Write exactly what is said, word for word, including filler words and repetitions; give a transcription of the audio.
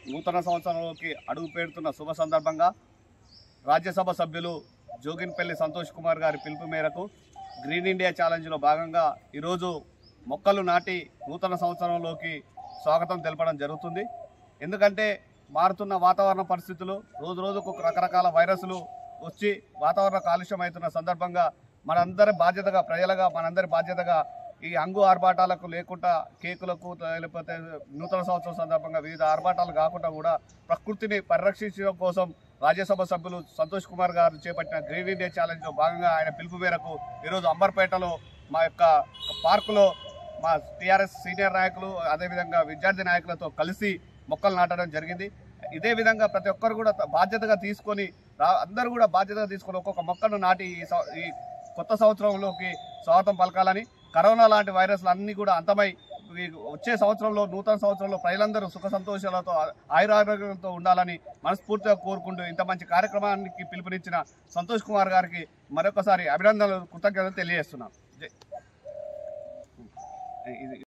నూతన సంవత్సరంలోకి అడుగు పెడుతున్న శుభ సందర్భంగా రాజ్యసభ సభ్యులు జోగిన్పల్లి సంతోష్ కుమార్ గారి పిలుపు మేరకు గ్రీన్ ఇండియా ఛాలెంజ్లో భాగంగా ఈరోజు మొక్కలు నాటి నూతన సంవత్సరంలోకి స్వాగతం తెలపడం జరుగుతుంది. ఎందుకంటే మారుతున్న వాతావరణ పరిస్థితులు, రోజు రోజుకు రకరకాల వైరస్లు వచ్చి వాతావరణ కాలుష్యం అవుతున్న సందర్భంగా మనందరి బాధ్యతగా, ప్రజలుగా మనందరి బాధ్యతగా ఈ అంగు ఆర్భాటాలకు లేకుండా, కేకులకు లేకపోతే నూతన సంవత్సరం సందర్భంగా వివిధ ఆర్భాటాలు కాకుండా కూడా ప్రకృతిని పరిరక్షించడం కోసం రాజ్యసభ సభ్యులు సంతోష్ కుమార్ గారు చేపట్టిన గ్రీన్ ఇండియా ఛాలెంజ్లో భాగంగా ఆయన పిలుపు మేరకు ఈరోజు అంబర్పేటలో మా యొక్క పార్కులో మా టీఆర్ఎస్ సీనియర్ నాయకులు అదేవిధంగా విద్యార్థి నాయకులతో కలిసి మొక్కలు నాటడం జరిగింది. ఇదే విధంగా ప్రతి ఒక్కరు కూడా బాధ్యతగా తీసుకొని అందరూ కూడా బాధ్యతగా తీసుకొని ఒక్కొక్క మొక్కను నాటి ఈ కొత్త సంవత్సరంలోకి స్వాగతం పలకాలని, కరోనా లాంటి వైరస్లు అన్నీ కూడా అంతమై వచ్చే సంవత్సరంలో నూతన సంవత్సరంలో ప్రజలందరూ సుఖ సంతోషాలతో ఆయురారోగ్యంతో ఉండాలని మనస్ఫూర్తిగా కోరుకుంటూ ఇంత మంచి కార్యక్రమానికి పిలుపునిచ్చిన సంతోష్ కుమార్ గారికి మరొకసారి అభినందనలు, కృతజ్ఞతలు తెలియజేస్తున్నాం. ఇది